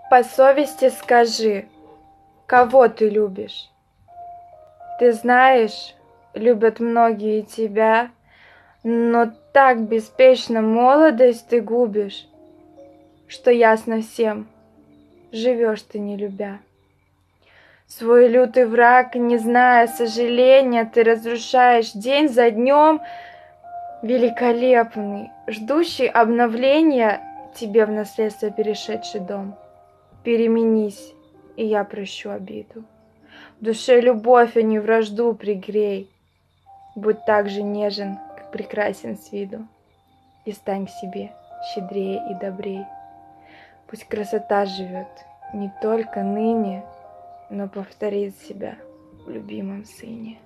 По совести скажи, кого ты любишь? Ты знаешь, любят многие тебя, но так беспечно молодость ты губишь, что ясно всем, живешь ты не любя. Свой лютый враг, не зная сожаления, ты разрушаешь день за днем, великолепный, ждущий обновления тебе в наследство перешедший дом. Переменись, и я прощу обиду. В душе любовь, а не вражду пригрей. Будь так же нежен, как прекрасен с виду, и стань к себе щедрее и добрей. Пусть красота живет не только ныне, но повторит себя в любимом сыне.